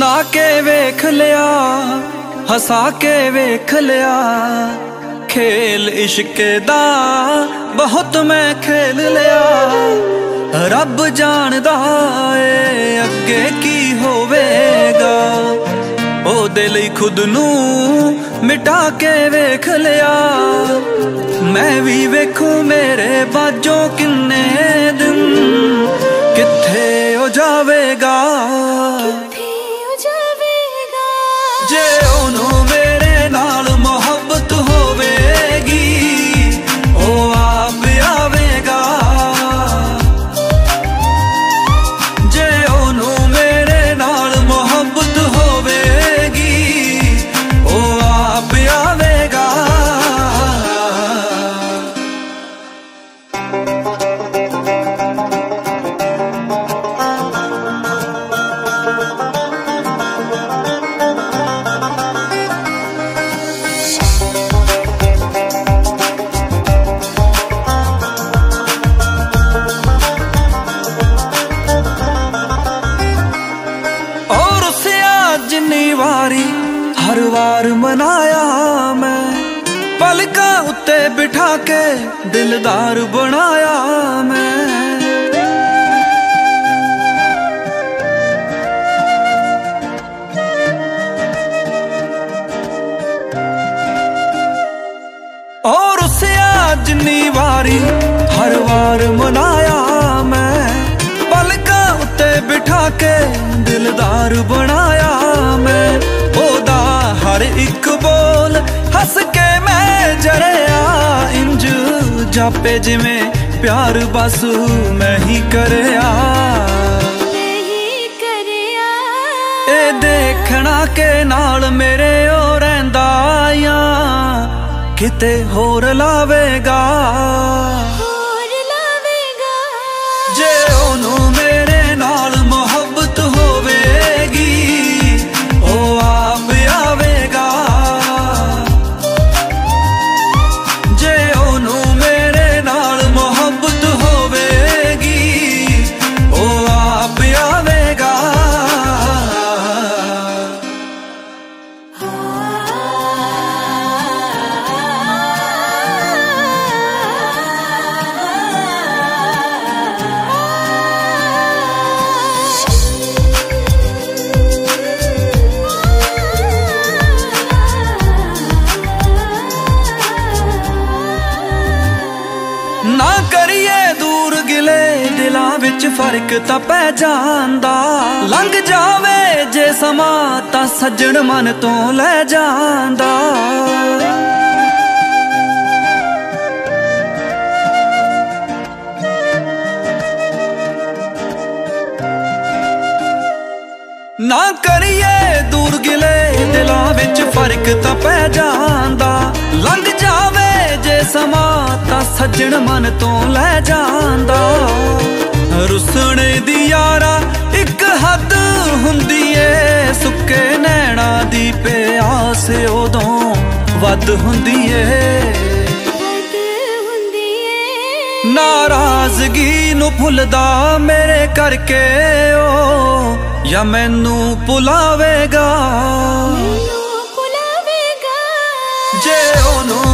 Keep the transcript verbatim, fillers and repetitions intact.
सुना के वेख लिया, हसा के वेख लिया, खेल इश्क दा बहुत मैं खेल लिया। रब जानदा ए अगे की होवेगा, ओ दिल खुद नू मिटा के वेख लिया। मैं भी वेखू मेरे बाजों किन्ने दिन किथे हो जावेगा, जे ओनू मेरे नाल मोहब्बत होवेगी ओ आप आवेगा। जे ओनू मेरे नाल मोहब्बत होवेगी ओ आप आवेगा। जिन्नी वारी हर वार मनाया मैं, पलका उत्ते बिठा के दिलदार बनाया मैं। और उसे आज जिन्नी वारी हर वार मनाया मैं, पलका उत्ते बिठा के दिलदार बनाया मैं। ओदा हर एक बोल हस के मैं जरिया, इंज जापे जिमें प्यार बस मैं ही करया। ए देखना के नाल मेरे ओ रहिंदा या किते होर लावेगा, जे ओनू मेरे नाल मोहब्बत होवेगी ओ आप आवेगा। जे ओनू मेरे नाल मोहब्बत होवेगी ओ आप आवेगा। ना करिए दूर गिले दिलां विच फर्क तां पै जांदा, लंघ जावे जे समा तां सज्जण मन तो लै जांदा। ना करिए दूर गिले दिलां विच फर्क तां पै जांदा, लंघ जावे जे समा तां सज्जण मन तो लै जांदा। रुसने दी यारा इक हद हुंदी ए, सुक्के नैना दी प्यास उदों वध हुंदी ए। नाराजगी नू भुलदा मेरे करके ओ, या मैनू भुलावेगा, जे ओनू